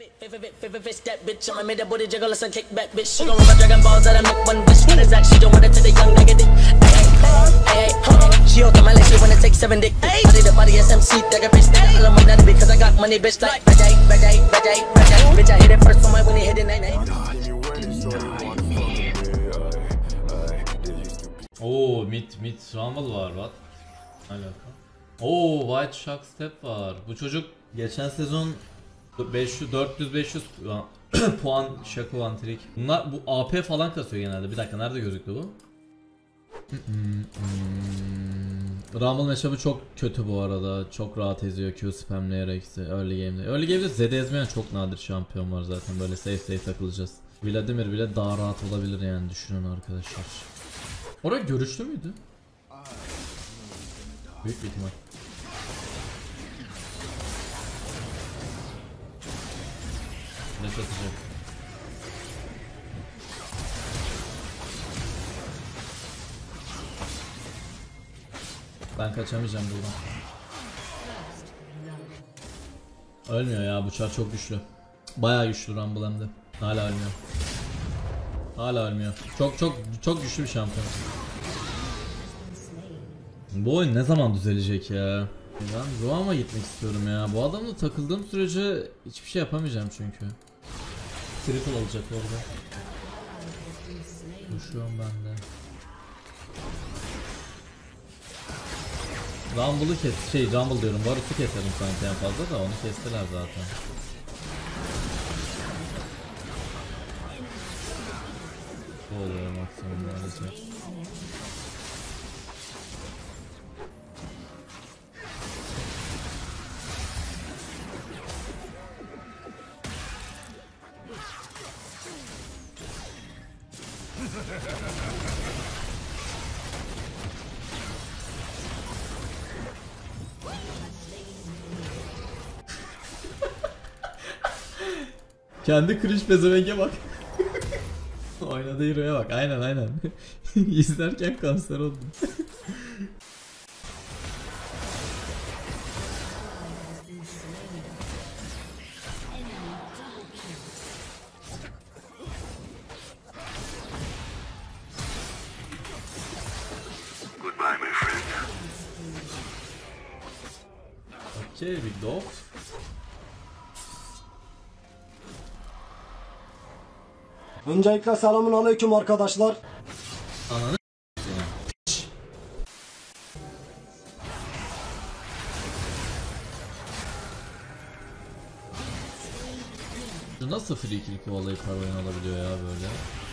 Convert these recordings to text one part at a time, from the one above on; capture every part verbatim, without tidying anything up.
Oo, mid mid Rumble var bak. Alaka. Oo, White Shark Step var. Bu çocuk geçen sezon beş yüz dört yüz beş yüz puan Shaco One Trick. Bunlar bu A P falan kasıyor genelde. Bir dakika, nerede gözüktü bu? Rumble matchup'ı çok kötü bu arada. Çok rahat eziyor Q spamleyerek early game'de. Early game'de Zed ezmeyen çok nadir şampiyon var zaten. Böyle safe safe takılacağız. Vladimir bile daha rahat olabilir yani, düşünün arkadaşlar. Orada görüşlü müydü? Büyük bir ihtimal. Ne satacak? Ben kaçamayacağım buradan. Ölmüyor ya, bu çar çok güçlü. Bayağı güçlü Rumble hem de. Hala ölmüyor. Hala ölmüyor. Çok çok çok güçlü bir şampiyon. Bu oyun ne zaman düzelecek ya? Ben Ruam'a gitmek istiyorum ya. Bu adamla takıldığım sürece hiçbir şey yapamayacağım çünkü. Triple alacak orada. Koşuyorum ben de. Rumble'ı kes, şey Rumble diyorum, Varus'u keserim sanki en fazla da onu kestiler zaten. Bu oluyor maksimum maalesef. Kendi cringe pezevenge bak. Oynadığı hero'ya bak, aynen aynen. İzlerken kanser oldum. Goodbye my friend. Okay, big dog. Öncelikle selamun aleyküm arkadaşlar. Ananı Şu nasıl free kill kovalayıp parayın alabiliyor ya böyle?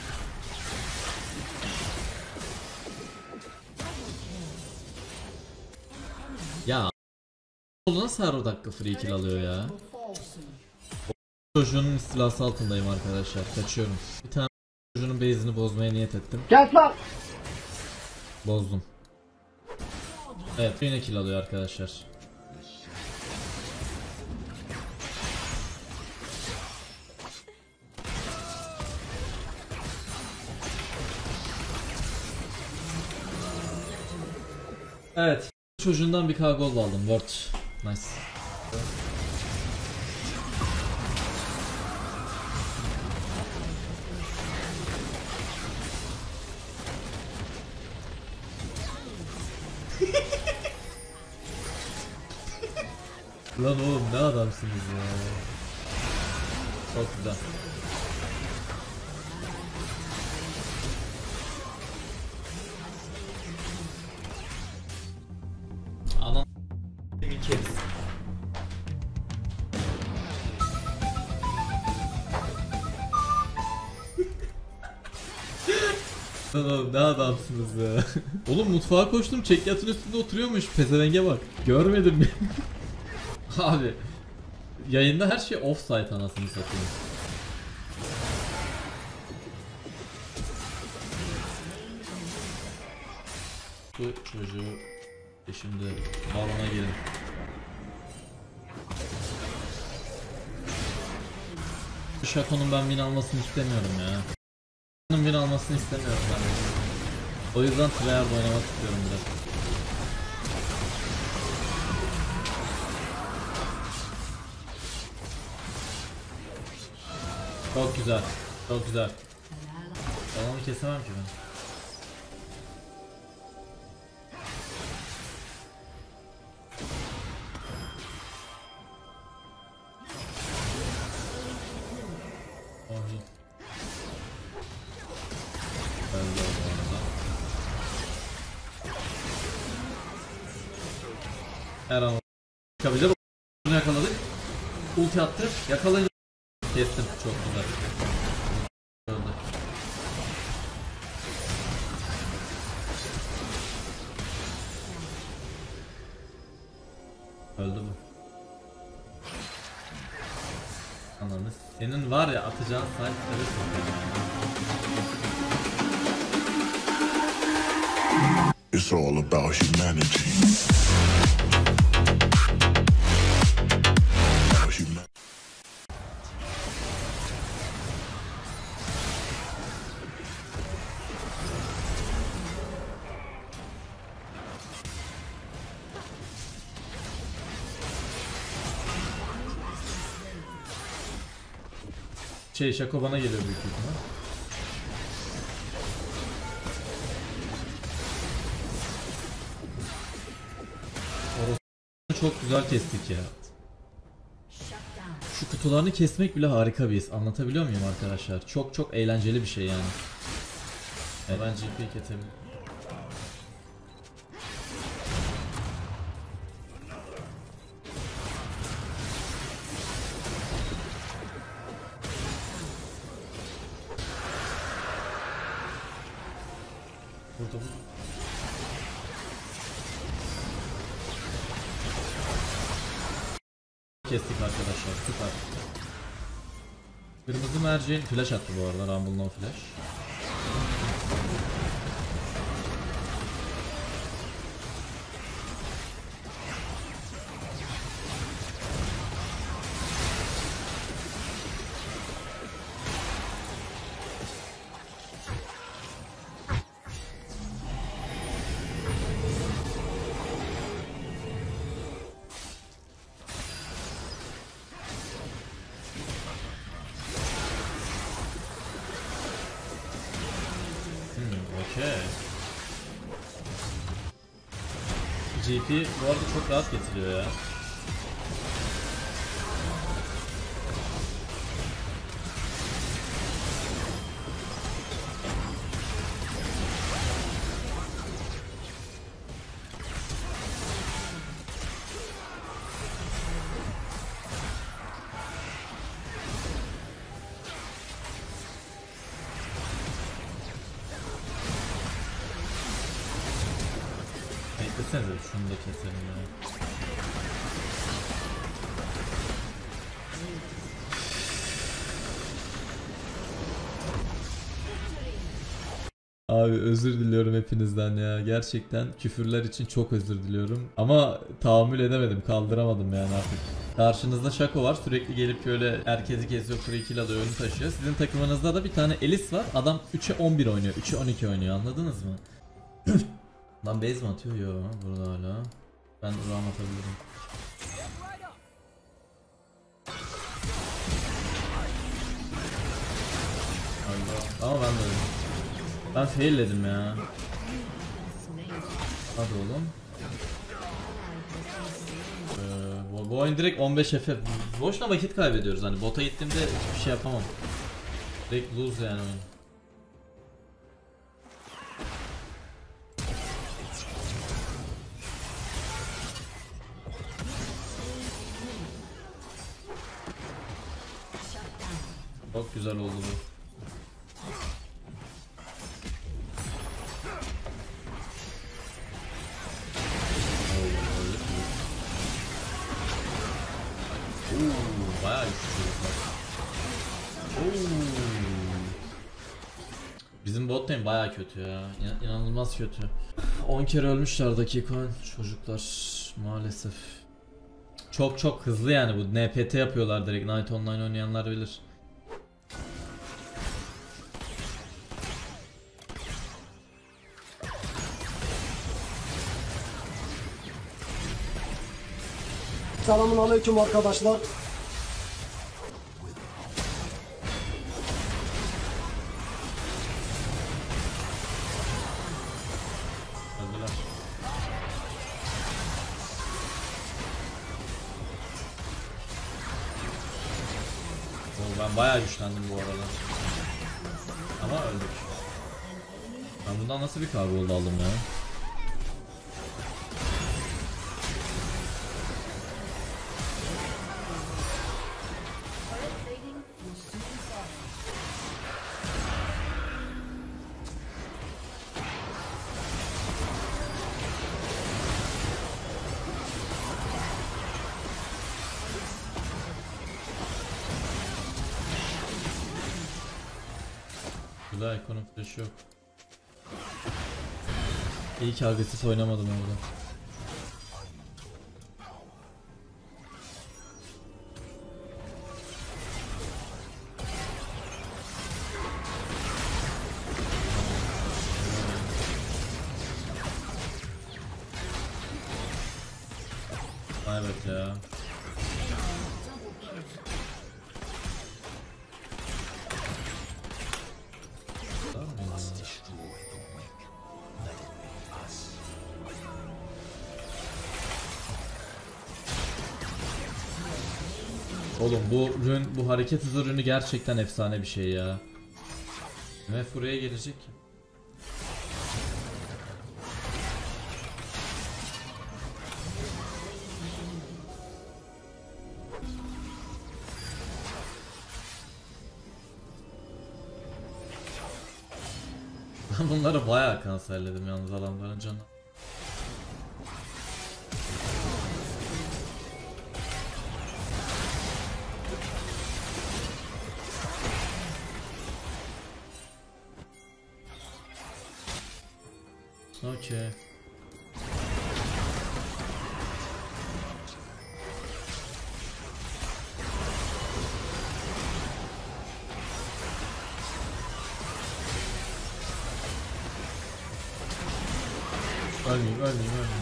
Ya nasıl her dakika free kill alıyor ya? Çocuğun istilası altındayım arkadaşlar, kaçıyorum. Bir tane çocuğun base'ini bozmaya niyet ettim. Gel lan. Bozdum. Evet, yine kill alıyor arkadaşlar. Evet, çocuğundan bir K gol aldım. Word. Nice. Lan oğlum ne adamsınız ya. Çok güzel. Anan bir kez. Lan oğlum ne adamsınız ya. Oğlum mutfağa koştum, çekyatın üstünde oturuyormuş, pezevenge bak. Görmedim mi? Abi yayında her şey offside anasını satayım. Bu çocuğu e şimdi balona girin. Bu Shaco'nun ben win almasını istemiyorum ya. Shaco'nun win almasını istemiyorum ben. O yüzden tryhard oynamak istiyorum biraz. Çok güzel. Çok güzel. Ben onu kesemem ki ben. Her an çıkabilir. Bunu yakaladık. Ulti attı. Yakalayınca kestim. Çok güzel. Öldü. Öldü bu. Anladın. Senin var ya atacağın sahipleri It's all about humanity. Şey Şako bana geliyor büyük ihtimal. Orası çok güzel kestik ya. Şu kutularını kesmek bile harika bir his. Anlatabiliyor muyum arkadaşlar? Çok çok eğlenceli bir şey yani. E ben G P'yi kesebilirim. Burada bu. Kestik arkadaşlar, süper. Kırmızı merceğin flash attı bu arada, Rumble no flash. Okay. G P bu arada çok rahat getiriyor ya. Beklesenize şunu da keselim ya. Abi özür diliyorum hepinizden ya. Gerçekten küfürler için çok özür diliyorum. Ama tahammül edemedim, kaldıramadım yani artık. Karşınızda Şako var, sürekli gelip böyle herkesi kesiyor, free kill alıyor, önü taşıyor. Sizin takımınızda da bir tane Elis var. Adam üçe on bir oynuyor, üçe on iki oynuyor, anladınız mı? Lan base mi atıyor? Yo, burada hala. Ben uğram atabilirim. Allah. Ama ben de öyle. Ben failledim ya. Hadi oğlum. Ee, bu, bu oyun direkt on beş F F. Boşuna vakit kaybediyoruz, hani bota gittiğimde hiçbir şey yapamam. Direkt lose yani oyun. Çok güzel oldu bu. Ooo, bayağı güçlü. Bizim bot lane bayağı kötü ya. İn inanılmaz kötü. on kere ölmüşler dakika çocuklar maalesef. Çok çok hızlı yani bu. N P T yapıyorlar direkt. Night Online oynayanlar bilir. Selamun aleyküm arkadaşlar. Oo, ben bayağı güçlendim bu arada. Ama öldük. Ben bundan nasıl bir kargo oldu aldım ya? Güzel, ekonomi flash yok. İyi ki agresif oynamadım orada. Evet ya. Oğlum bu rün, bu hareket hızı rünü gerçekten efsane bir şey ya. Ve buraya gelecek. Ben bunları bayağı kanserledim yalnız adamların canı. Okay. Ölmeyeyim, ölmeyeyim, ölmeyeyim.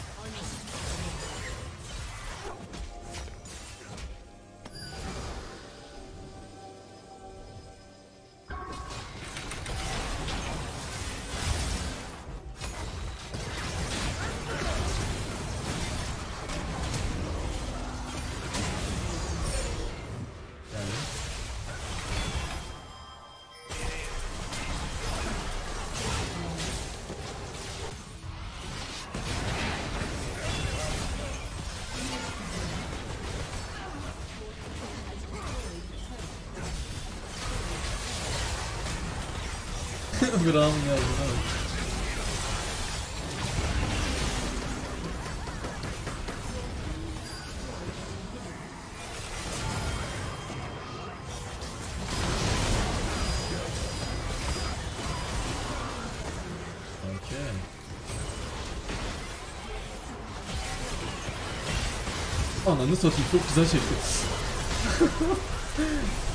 Gram geldi. Okay. Ananı satayım, çok güzel çekti.